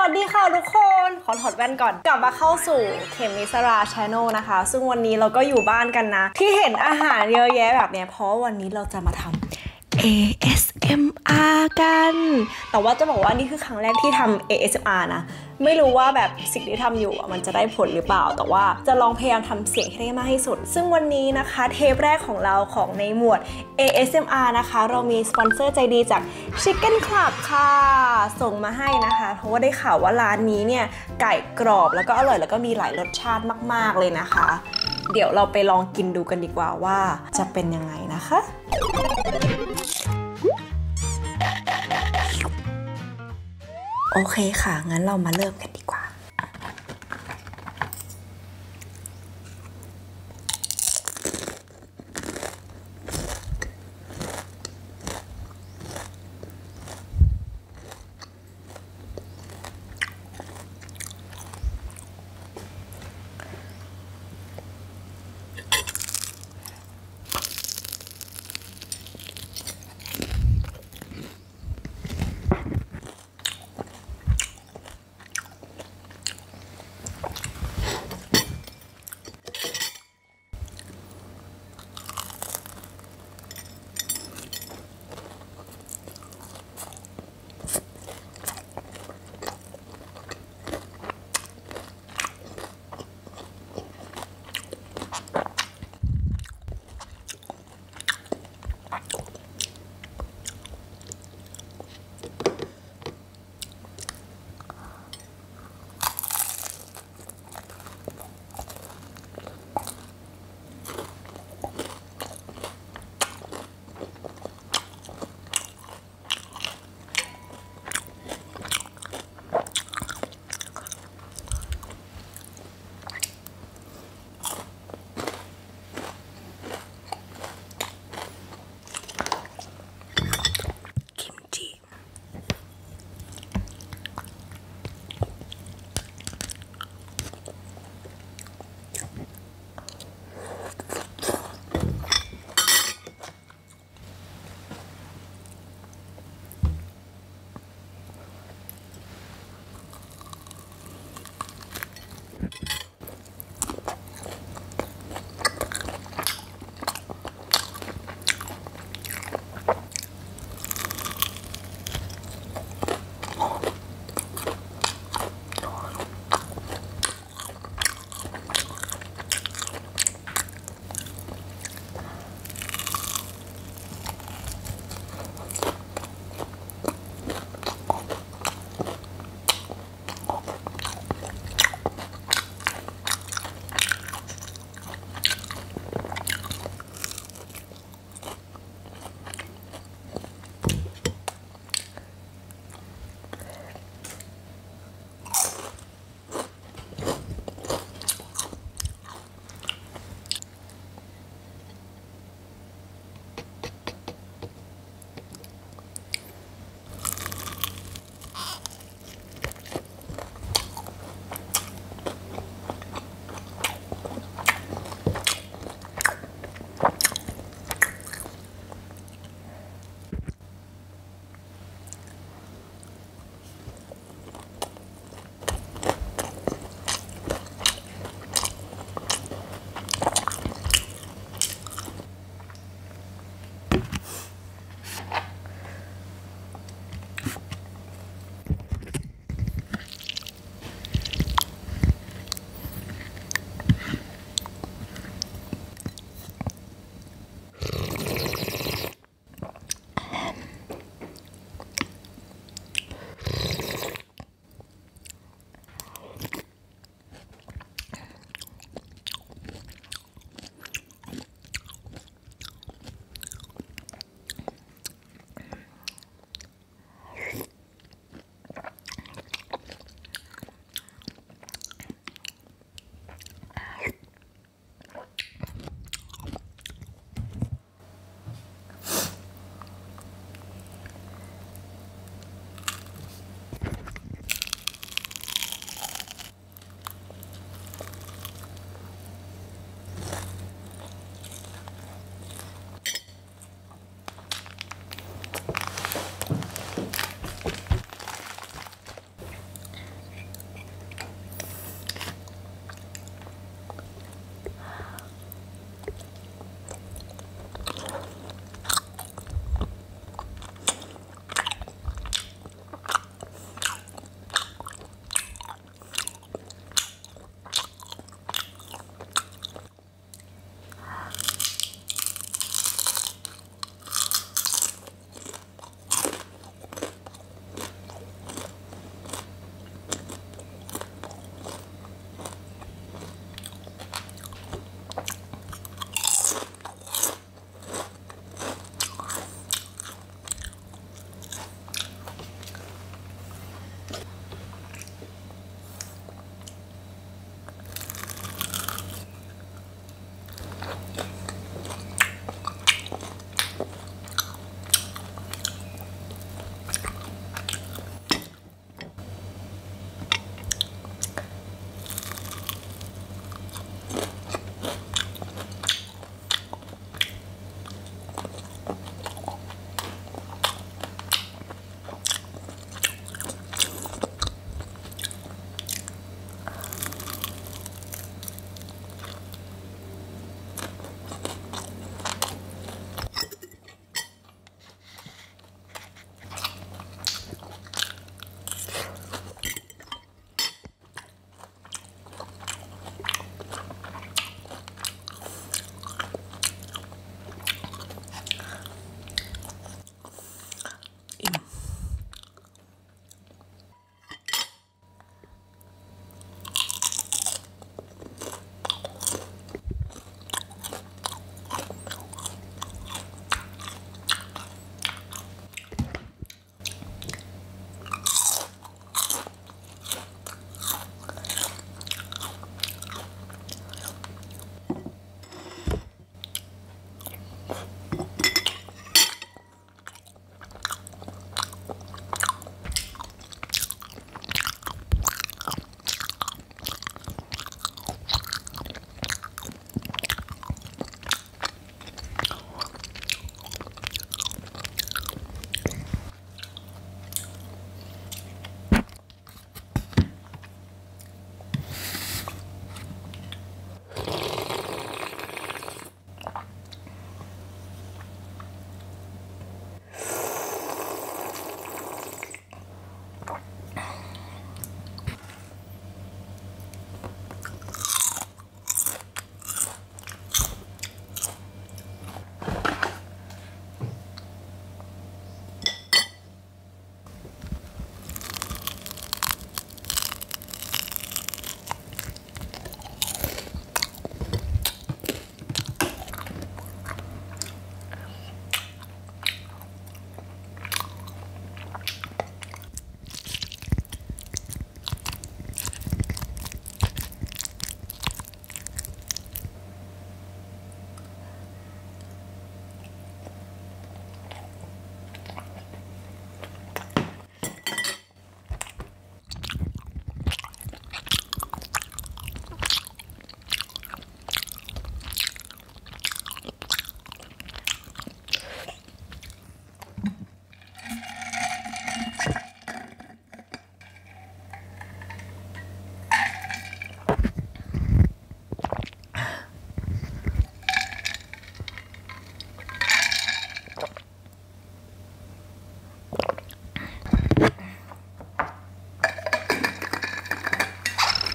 วัสดีค่ะทุกคนขอถอดแว่นก่อนกลับมาเข้าสู่เขมิสราชแนลนะคะซึ่งวันนี้เราก็อยู่บ้านกันนะที่เห็นอาหารเยอะแยะแบบเนี้ยเพราะวันนี้เราจะมาทำ ASMR กันแต่ว่าจะบอกว่านี่คือครั้งแรกที่ทำ ASMR นะไม่รู้ว่าแบบสิ่งที่ทำอยู่มันจะได้ผลหรือเปล่าแต่ว่าจะลองพยายามทำเสียงให้ได้มากที่สุดซึ่งวันนี้นะคะเทปแรกของเราของในหมวด ASMR นะคะเรามีสปอนเซอร์ใจดีจาก Chicken Club ค่ะส่งมาให้นะคะเพราะว่าได้ข่าวว่าร้านนี้เนี่ยไก่กรอบแล้วก็อร่อยแล้วก็มีหลายรสชาติมากๆเลยนะคะเดี๋ยวเราไปลองกินดูกันดีกว่าว่าจะเป็นยังไงนะคะโอเคค่ะงั้นเรามาเริ่มกันดีกว่า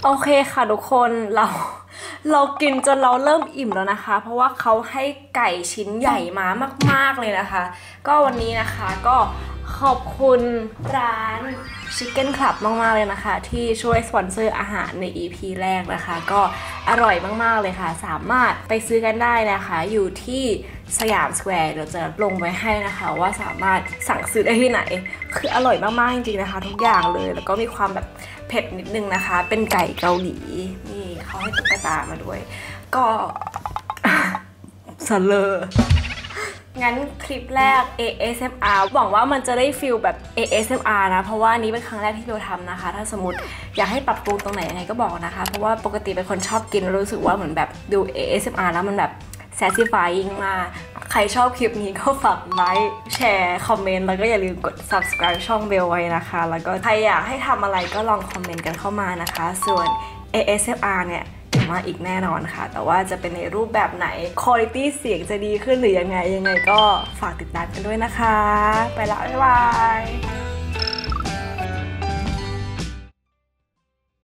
โอเคค่ะทุกคนเรากินจนเราเริ่มอิ่มแล้วนะคะเพราะว่าเขาให้ไก่ชิ้นใหญ่มามากๆเลยนะคะก็วันนี้นะคะก็ขอบคุณร้าน Chicken Club มากๆเลยนะคะที่ช่วยสปอนเซอร์อาหารใน EP แรกนะคะก็อร่อยมากๆเลยค่ะสามารถไปซื้อกันได้นะคะอยู่ที่สยามสแควร์เดี๋ยวจะลงไว้ให้นะคะว่าสามารถสั่งซื้อได้ที่ไหนคืออร่อยมากๆจริงๆนะคะทุกอย่างเลยแล้วก็มีความแบบเผ็ดนิดนึงนะคะเป็นไก่เกาหลีนี่เขาให้ตุ๊กตามาด้วยก็สเลองั้นคลิปแรก ASMR หวังว่ามันจะได้ฟีลแบบ ASMR นะเพราะว่านี้เป็นครั้งแรกที่เราทำนะคะถ้าสมมติอยากให้ปรับปรุงตรงไหนยังไงก็บอกนะคะเพราะว่าปกติเป็นคนชอบกินรู้สึกว่าเหมือนแบบดู ASMR แล้วมันแบบ satisfying มากใครชอบคลิปนี้ก็ฝากไลค์แชร์คอมเมนต์แล้วก็อย่าลืมกด subscribe ช่องเบลไว้นะคะแล้วก็ใครอยากให้ทำอะไรก็ลองคอมเมนต์กันเข้ามานะคะส่วน ASMR เนี่ยมาอีกแน่นอนค่ะแต่ว่าจะเป็นในรูปแบบไหน quality เสียงจะดีขึ้นหรือยังไงก็ฝากติดตามกันด้วยนะคะไปละบ๊ายบาย